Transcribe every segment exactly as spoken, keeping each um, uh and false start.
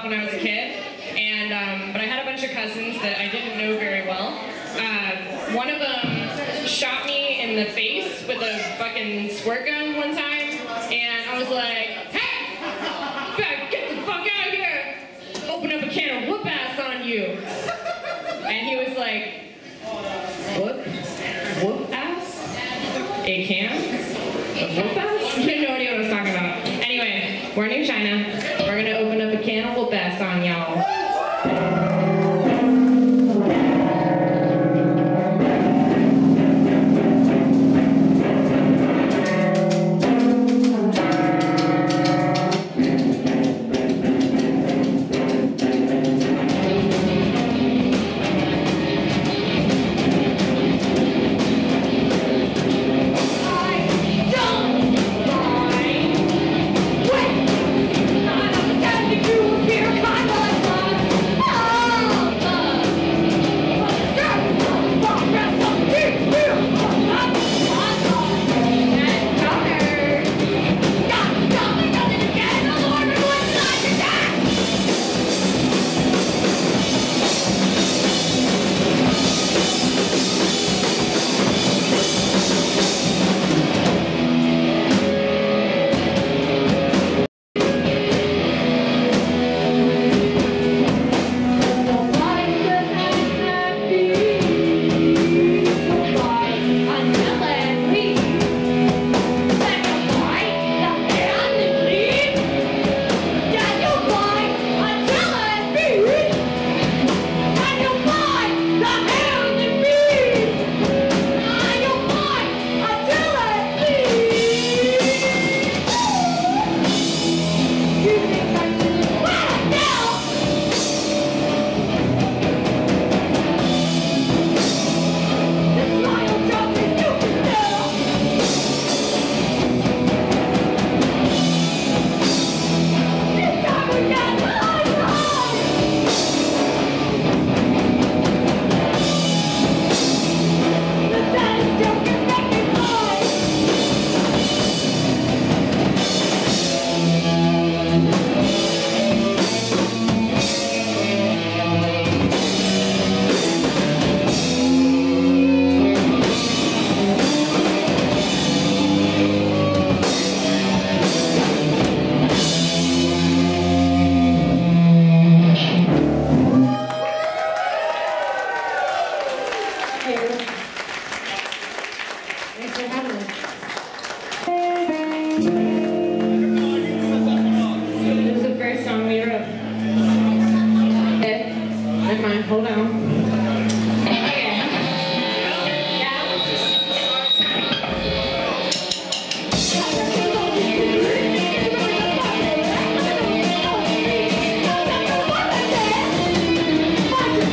when I was a kid, and um, but I had a bunch of cousins that I didn't know very well. Uh, one of them shot me in the face with a fucking squirt gun one time, and I was like, hey, better get the fuck out of here! Open up a can of whoop ass on you. And he was like, whoop? Whoop ass? A can? A whoop ass? He had no idea what I was talking about. Anyway, we're in New China. We're gonna open up a can of whoop ass on y'all.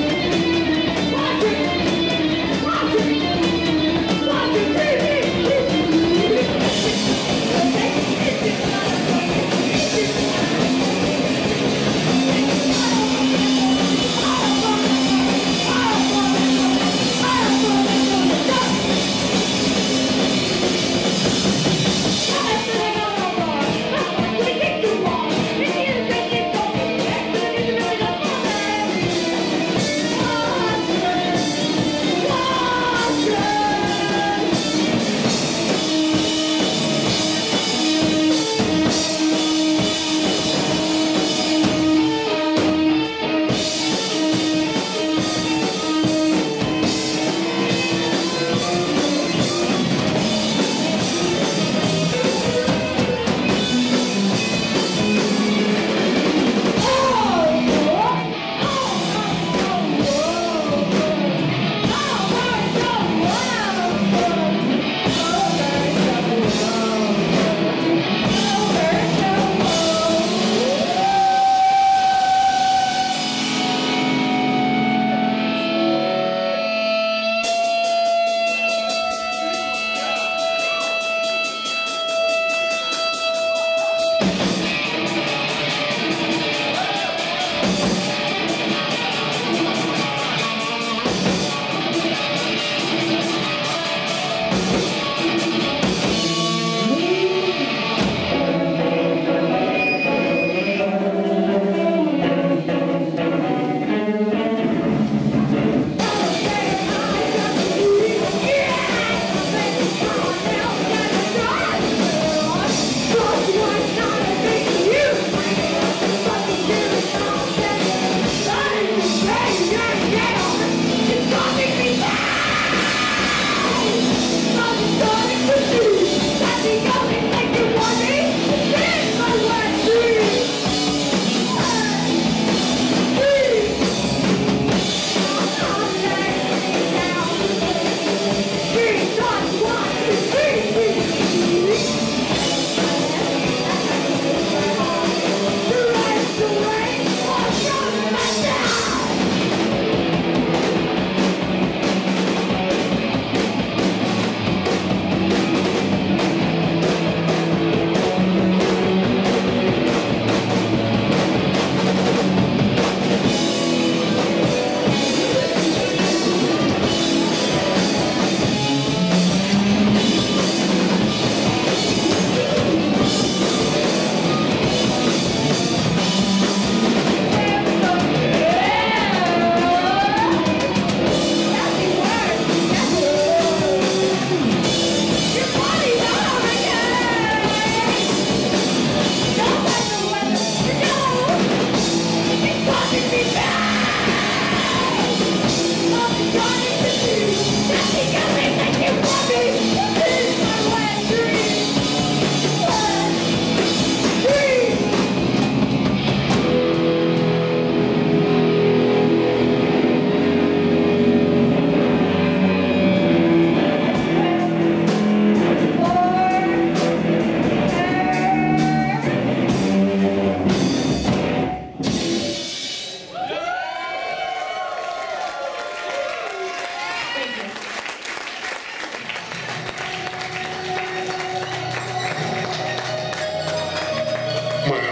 Watch it, T V!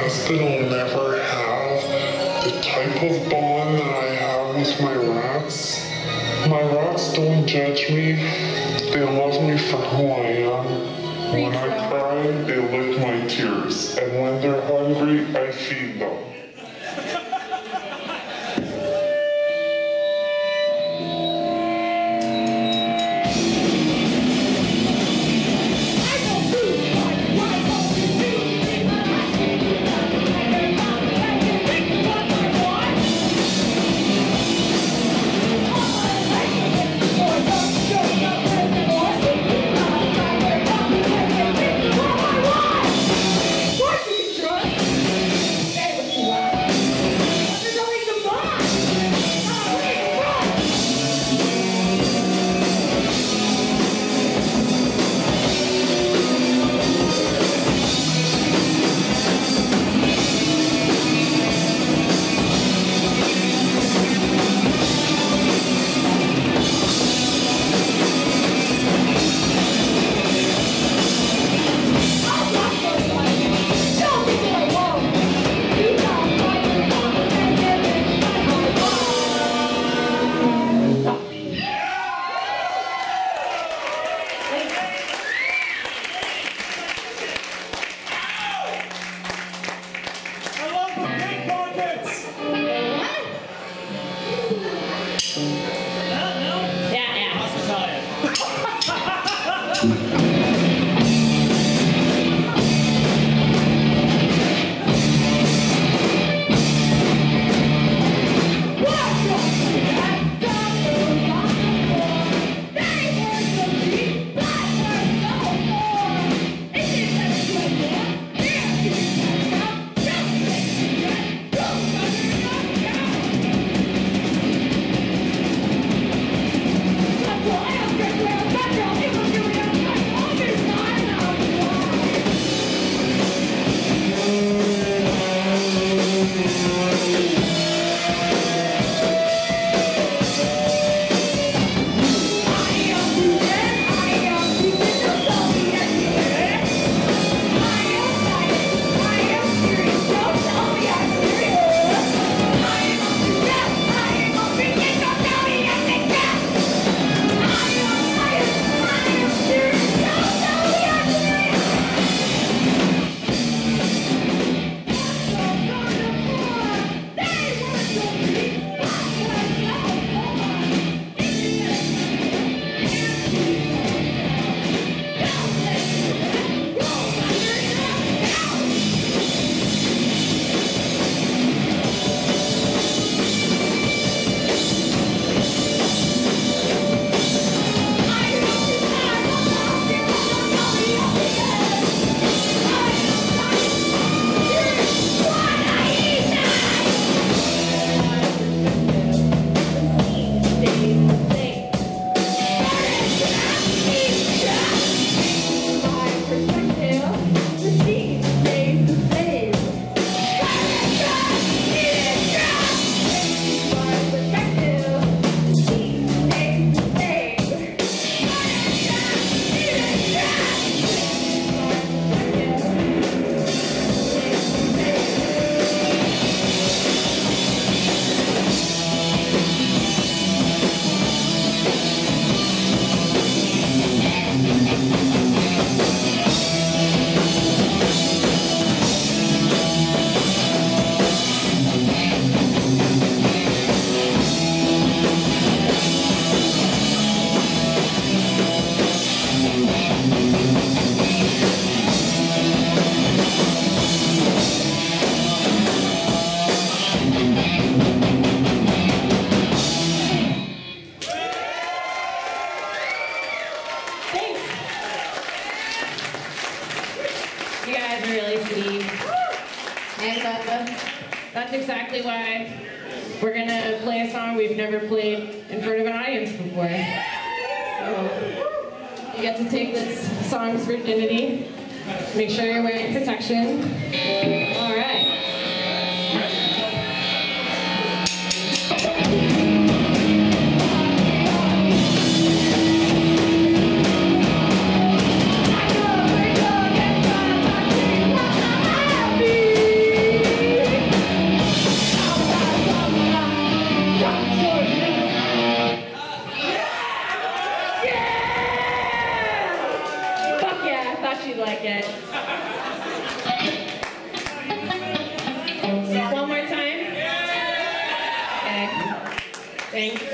trust that I'll never have the type of bond that I have with my rats. My rats don't judge me. They love me for who I am. When I cry, they lick my tears. And when they're hungry, I feed them. That's exactly why we're gonna play a song we've never played in front of an audience before. So you get to take this song's virginity. Make sure you're wearing protection. All right. Happy like it. One more time? Okay. Thanks.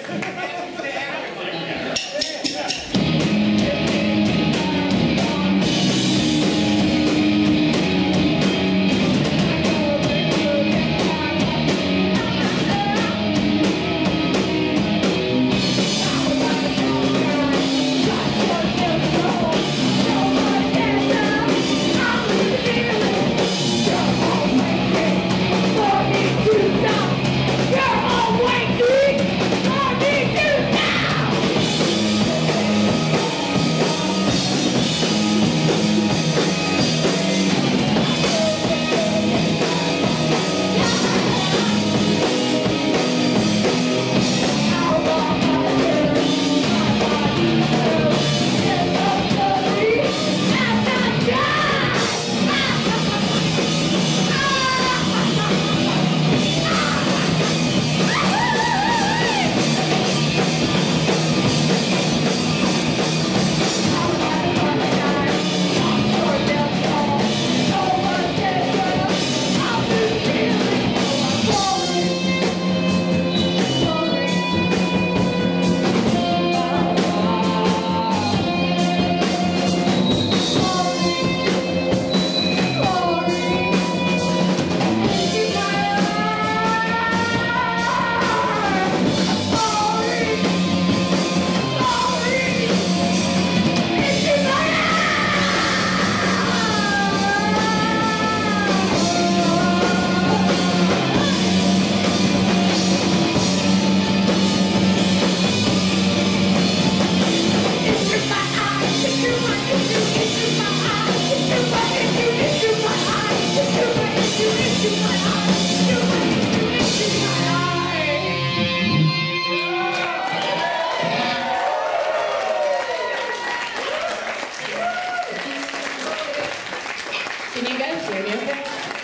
Can you guys hear me okay?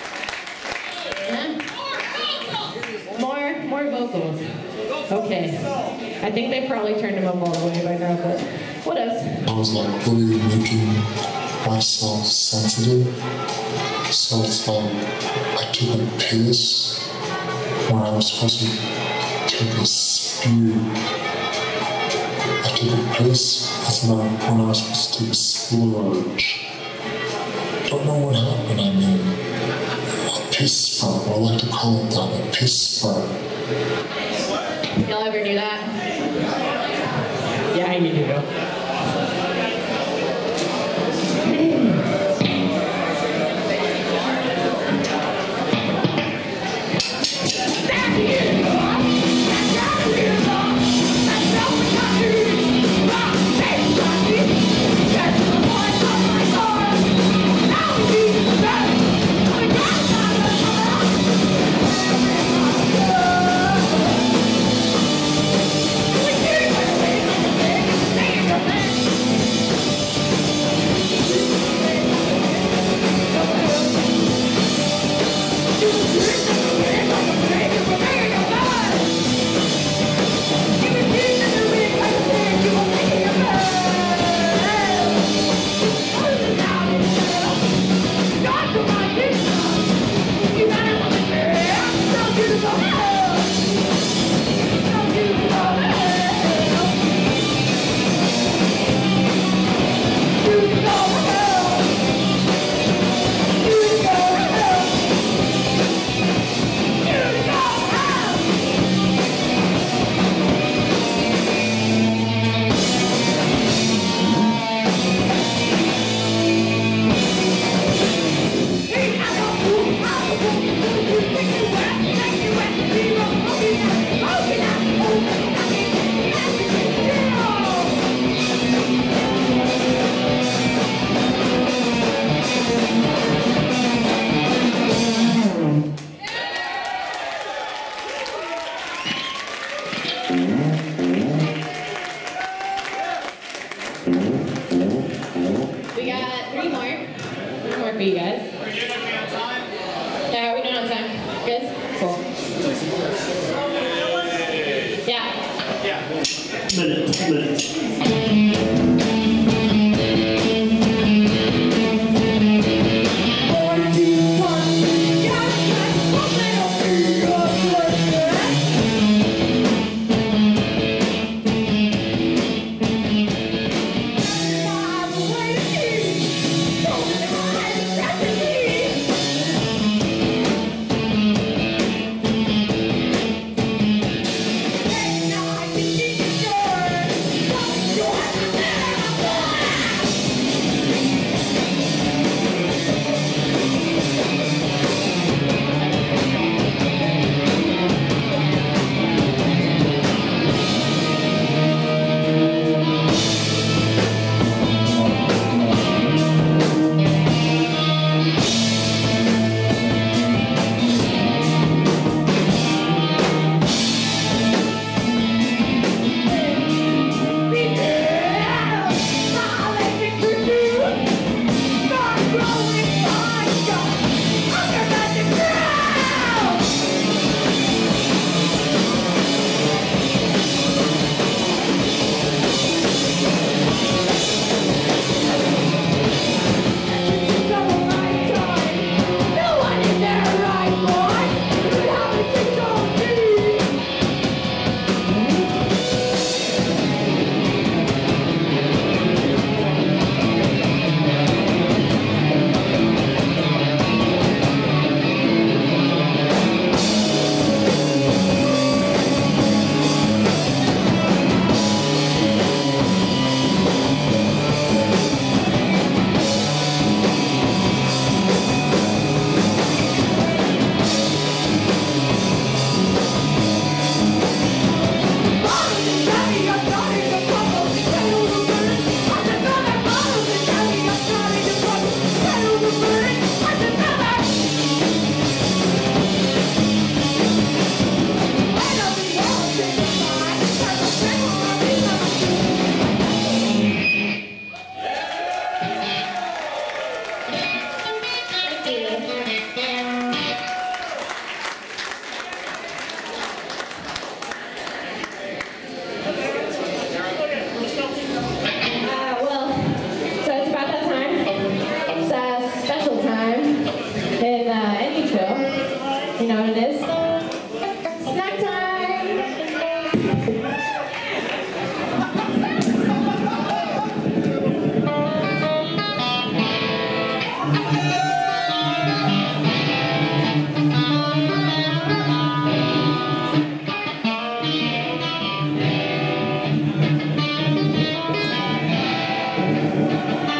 Yeah? More, more vocals. Okay. I think they probably turned them up all the way by now, but what else? I was like really making myself sensitive. So it's like I took a piss when I was supposed to take a spew. I took a piss when I was supposed to take a splurge. Don't know what happened. I mean, a piss spurt. I like to call it that, a piss spurt. Y'all ever do that? Yeah, you do. We got three more. Three more for you guys. Are we doing okay on time? Yeah, are we doing on time? Good? Cool. Yeah. Yeah. Minutes. Minutes. Bye.